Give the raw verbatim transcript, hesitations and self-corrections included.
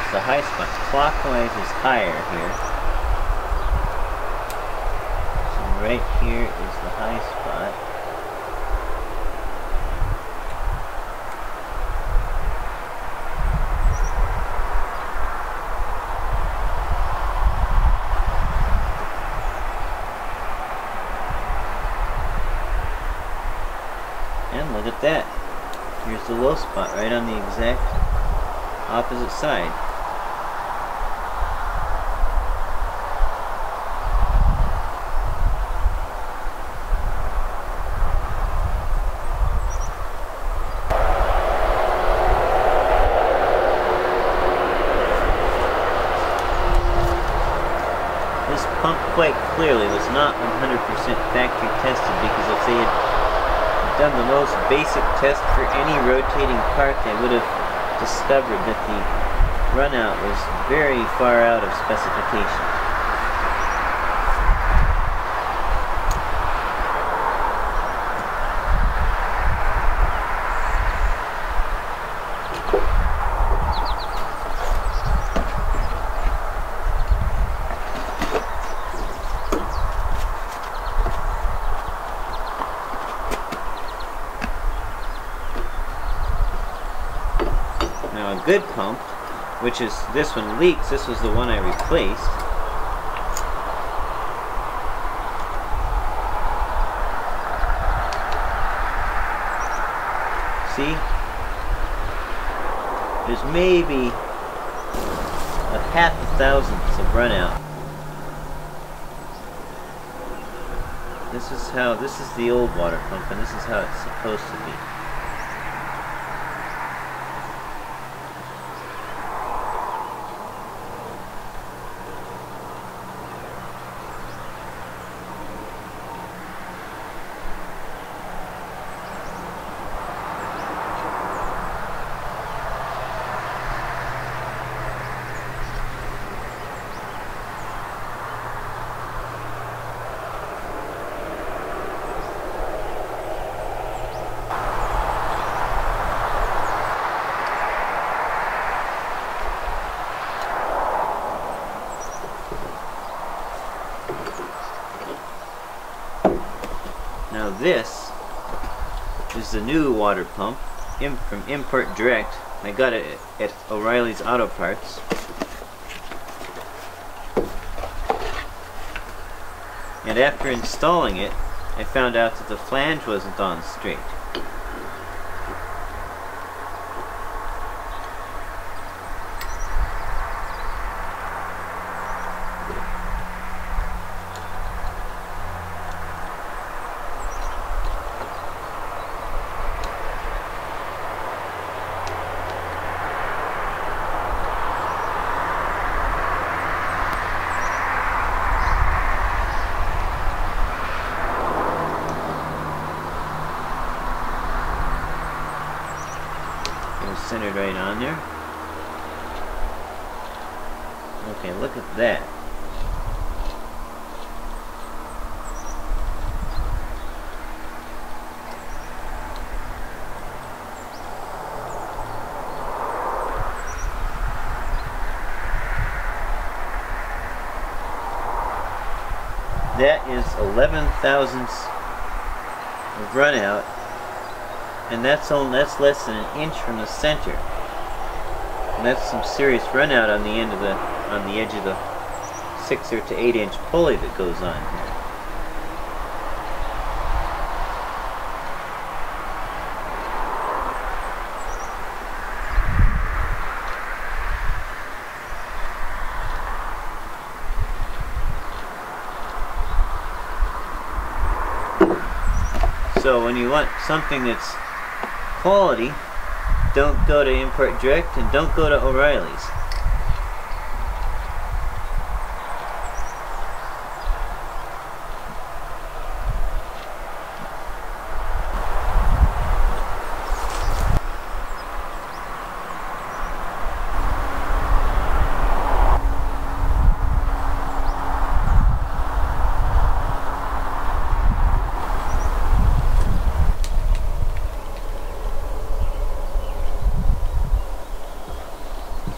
is the high spot. Clockwise is higher here. So right here is the high spot. And look at that. Here's the low spot right on the exact opposite side. This pump quite clearly was not one hundred percent factory tested, because if they had done the most basic test for any rotating part, they would have discovered that the runout was very far out of specification. Now a good pump, which is, this one leaks, this was the one I replaced. See? There's maybe a half a thousandth of runout. This is how, this is the old water pump, and this is how it's supposed to be. Now this is the new water pump im from Import Direct. I got it at O'Reilly's Autoparts. And after installing it, I found out that the flange wasn't on straight. Centered right on there. Okay, look at that. That is eleven thousandths of runout. And that's only, that's less than an inch from the center. And that's some serious runout on the end of the on the edge of the six or to eight inch pulley that goes on here. So when you want something that's quality, don't go to Import Direct and don't go to O'Reilly's.